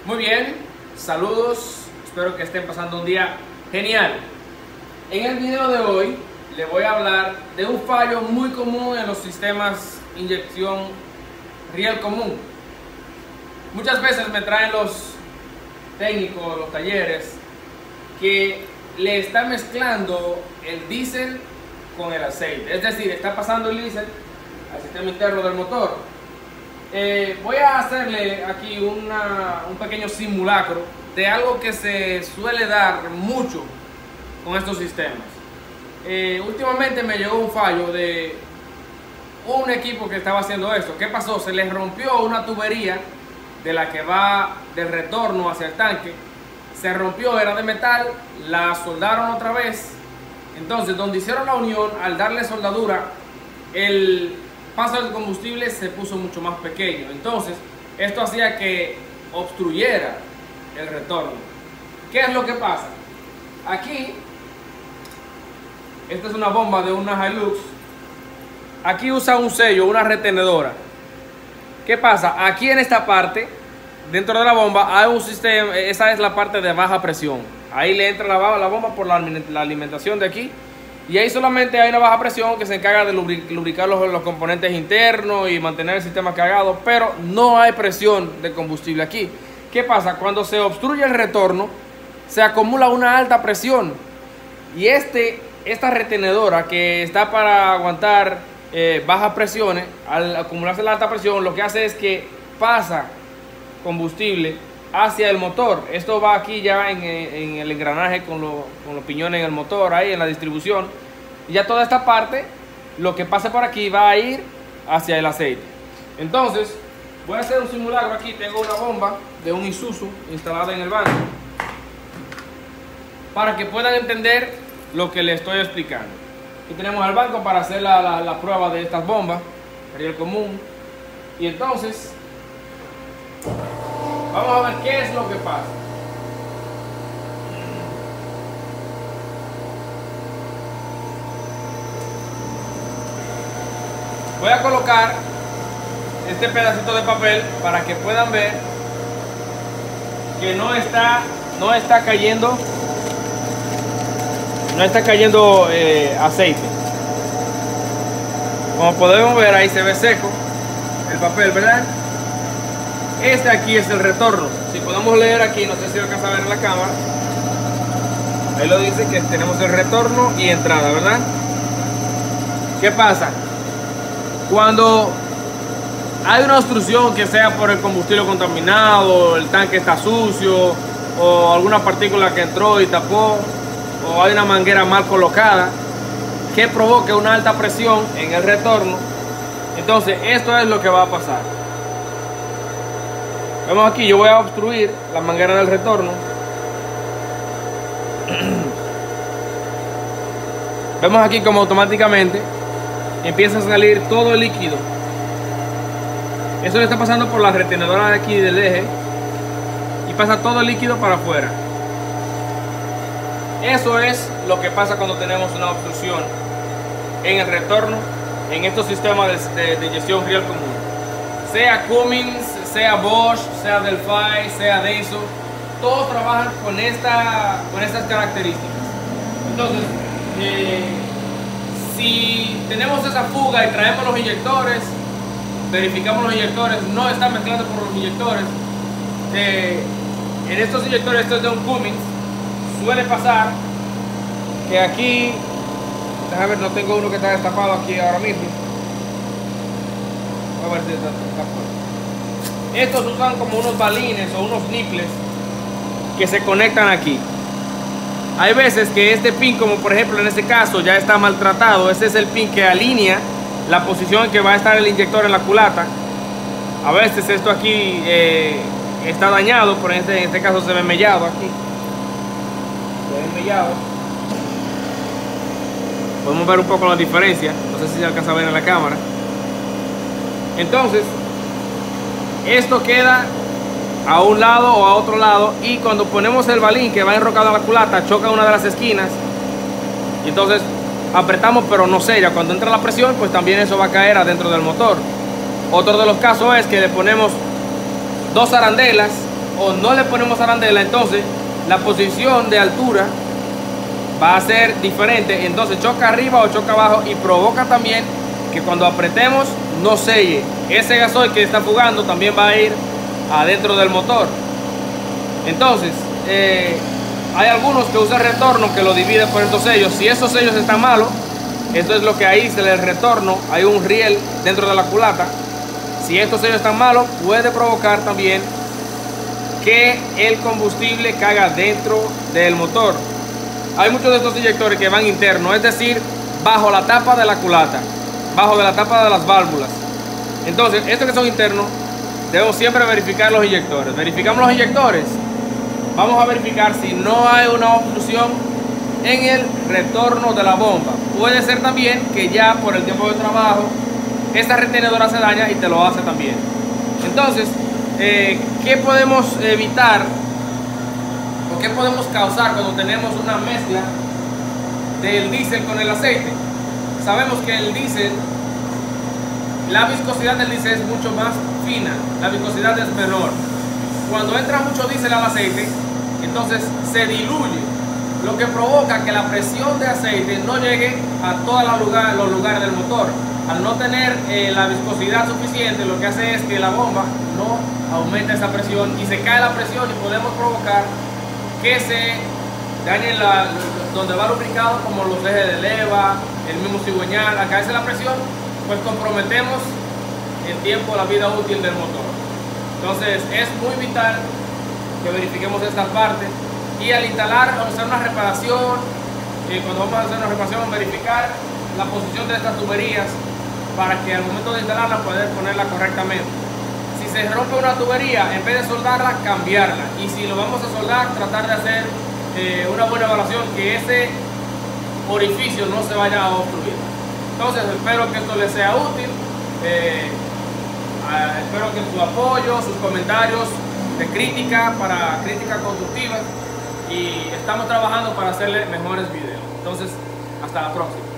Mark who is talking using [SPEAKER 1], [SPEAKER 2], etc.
[SPEAKER 1] Muy bien, saludos, espero que estén pasando un día genial. En el video de hoy les voy a hablar de un fallo muy común en los sistemas inyección riel común. Muchas veces me traen los técnicos, los talleres, que le están mezclando el diésel con el aceite, es decir, está pasando el diésel al sistema interno del motor. Voy a hacerle aquí un pequeño simulacro de algo que se suele dar mucho con estos sistemas. Últimamente me llegó un fallo de un equipo que estaba haciendo esto. ¿Qué pasó? Se les rompió una tubería de la que va del retorno hacia el tanque. Se rompió, era de metal, la soldaron otra vez. Entonces, donde hicieron la unión, al darle soldadura, el paso del combustible se puso mucho más pequeño. Entonces, esto hacía que obstruyera el retorno. ¿Qué es lo que pasa? Aquí, esta es una bomba de una Hilux. Aquí usa un sello, una retenedora. ¿Qué pasa? Aquí en esta parte, dentro de la bomba, hay un sistema, esa es la parte de baja presión. Ahí le entra la bomba por la alimentación de aquí. Y ahí solamente hay una baja presión que se encarga de lubricar los componentes internos y mantener el sistema cargado, pero no hay presión de combustible aquí. ¿Qué pasa? Cuando se obstruye el retorno, se acumula una alta presión. Y esta retenedora que está para aguantar bajas presiones, al acumularse la alta presión, lo que hace es que pasa combustible hacia el motor. Esto va aquí ya en el engranaje con los piñones en el motor, ahí en la distribución. Y ya toda esta parte, lo que pase por aquí va a ir hacia el aceite. Entonces, voy a hacer un simulacro aquí. Tengo una bomba de un Isuzu instalada en el banco, para que puedan entender lo que les estoy explicando. Aquí tenemos el banco para hacer la prueba de estas bombas, riel común. Y entonces, vamos a ver qué es lo que pasa. Voy a colocar este pedacito de papel para que puedan ver que no está cayendo aceite. Como podemos ver, ahí se ve seco el papel, ¿verdad? Este aquí es el retorno. Si podemos leer aquí, no sé si alcanza a ver en la cámara, ahí lo dice que tenemos el retorno y entrada, ¿verdad? ¿Qué pasa? Cuando hay una obstrucción, que sea por el combustible contaminado, el tanque está sucio, o alguna partícula que entró y tapó, o hay una manguera mal colocada que provoque una alta presión en el retorno, entonces esto es lo que va a pasar. Vemos aquí, yo voy a obstruir la manguera del retorno. Vemos aquí como automáticamente empieza a salir todo el líquido. Eso le está pasando por la retenedora de aquí del eje y pasa todo el líquido para afuera. Eso es lo que pasa cuando tenemos una obstrucción en el retorno en estos sistemas de inyección riel común. Sea Cummins, sea Bosch, sea Delphi, sea Denso, todos trabajan con estas características. Entonces, si tenemos esa fuga y traemos los inyectores, verificamos los inyectores, no están mezclando por los inyectores. En estos inyectores, estos de un Cummins, suele pasar que aquí, déjame ver, no tengo uno que está destapado aquí ahora mismo. A ver si está destapado. Estos usan como unos balines o unos nipples que se conectan aquí. Hay veces que este pin, como por ejemplo en este caso, ya está maltratado. Este es el pin que alinea la posición en que va a estar el inyector en la culata. A veces esto aquí está dañado, pero en este caso se ve mellado aquí. Se ve mellado. Podemos ver un poco la diferencia. No sé si se alcanza a ver en la cámara. Entonces, esto queda a un lado o a otro lado, y cuando ponemos el balín que va enrocado en la culata, choca una de las esquinas y entonces apretamos pero no sella. Cuando entra la presión, pues también eso va a caer adentro del motor. Otro de los casos es que le ponemos dos arandelas o no le ponemos arandela, entonces la posición de altura va a ser diferente, entonces choca arriba o choca abajo y provoca también que cuando apretemos no selle. Ese gasoil que está fugando también va a ir adentro del motor. Entonces hay algunos que usan retorno que lo divide por estos sellos. Si esos sellos están malos, esto es lo que aísla el retorno, hay un riel dentro de la culata. Si estos sellos están malos, puede provocar también que el combustible caiga dentro del motor. Hay muchos de estos inyectores que van internos, es decir, bajo la tapa de la culata, bajo de la tapa de las válvulas. Entonces, estos que son internos, debemos siempre verificar los inyectores. Verificamos los inyectores, vamos a verificar si no hay una obstrucción en el retorno de la bomba. Puede ser también que ya por el tiempo de trabajo esta retenedora se daña y te lo hace también. Entonces, ¿qué podemos evitar o qué podemos causar cuando tenemos una mezcla del diésel con el aceite? Sabemos que el diésel, la viscosidad del diésel es mucho más fina, la viscosidad es menor. Cuando entra mucho diésel al aceite, entonces se diluye, lo que provoca que la presión de aceite no llegue a todos los lugares del motor. Al no tener la viscosidad suficiente, lo que hace es que la bomba no aumenta esa presión y se cae la presión y podemos provocar que se dañe donde va lubricado, como los ejes de leva, el mismo cigüeñal. Al caerse la presión, pues comprometemos el tiempo, la vida útil del motor. Entonces es muy vital que verifiquemos estas partes y al instalar o hacer una reparación, cuando vamos a hacer una reparación, verificar la posición de estas tuberías para que al momento de instalarla poder ponerla correctamente. Si se rompe una tubería, en vez de soldarla, cambiarla, y si lo vamos a soldar, tratar de hacer una buena evaluación, que ese orificio no se vaya a obstruir. Entonces espero que esto les sea útil, espero que su apoyo, sus comentarios de crítica constructiva, y estamos trabajando para hacerle mejores videos. Entonces, hasta la próxima.